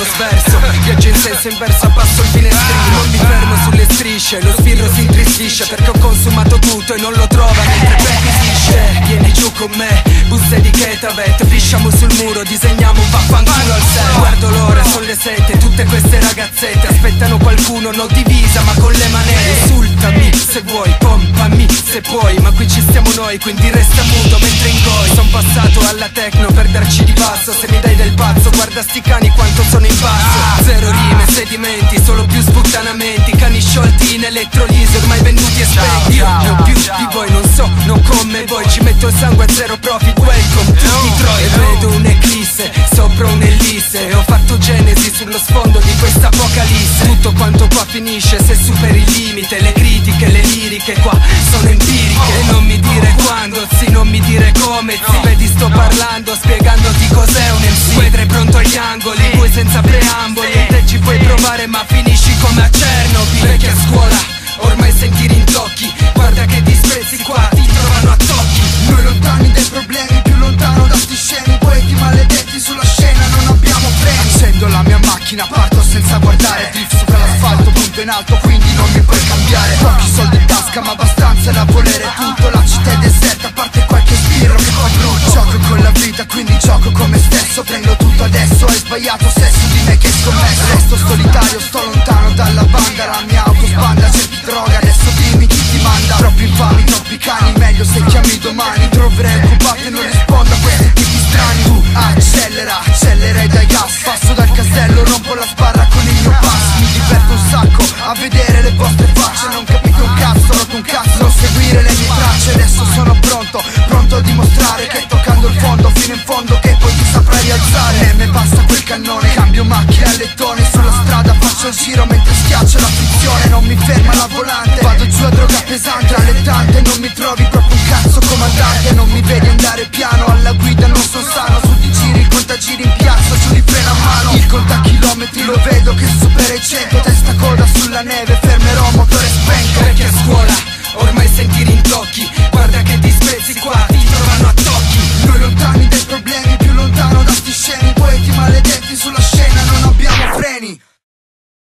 sverso. Viaggio in senso inverso, abbasso il finestrino. Non mi fermo sulle strisce, lo sbirro si intristisce perché ho consumato tutto e non lo trova mentre perquisisce. Vieni giù con me, buste di Ketavet, pisciamo sul muro, disegniamo un vaffanculo al set. Guardo l'ora, sono le 7, tutte queste ragazzette aspettano qualcuno, non divisa ma con le manette. Insultami se vuoi, pompami se puoi, ma qui ci stiamo noi, quindi resta muto mentre ingoi. Son passato alla techno per darci di passo, se mi dai del pazzo guarda sti cani quanto sono in basso. Zero rime, sedimenti, solo più sputtanamenti, cani sciolti in elettrolisi ormai venduti e spenti. Io ne ho più di voi, non so, non come voi, ci metto il sangue a zero profit, welcome to Detroit. E vedo un'eclisse sopra un'ellisse, ho fatto genesi sullo sfondo di questa apocalisse. Tutto quanto qua finisce se superi il limite, le critiche, le liriche qua sono empiriche. E non mi dire quando, sì, non mi dire come, sì, vedi sto parlando, spiegandoti cos'è un MC. Tu vedrai pronto agli angoli, poi senza preamboli, e te ci puoi provare ma finisci come a Chernobyl. Vecchia scuola, ormai senti rintocchi, guarda che disprezzi qua ti trovano a tocchi. Noi lontani dai problemi, più lontano da sti scemi, poeti maledetti sulla scena, non abbiamo freni. Accendo la mia macchina, parto senza guardare, drift sopra l'asfalto, punto in alto, quindi non mi puoi cambiare. Pochi soldi in tasca ma abbastanza da volere tutto, la città è deserta a parte qualche sbirro che fa brutto. Gioco con la vita, quindi gioco con me stesso, prendo tutto adesso, hai sbagliato se su di me che hai scommesso. Resto solitario, sto lontano dalla banda, la mia auto sbanda, cerchi droga, adesso dimmi chi ti manda. Troppi infami, troppi cani, meglio se chiami domani, troverai occupato e non rispondo a questi tipi strani. Tu accelera, accelerai dai gas, passo dal castello, rompo la sbarra con il mio pass. Mi diverto un sacco a vedere le vostre facce, non capite un cazzo, rotto un cazzo, non seguire le mie tracce. Adesso sono pronto, pronto a dimostrare che toccando il fondo, fino in fondo che poi ti saprai rialzare. E me basta quel cannone, cambio macchina a lettone, sulla strada faccio il giro mentre schiaccio la frizione. Non mi ferma la volante, vado giù a droga pesante, allettante, non mi trovi proprio un cazzo comandante.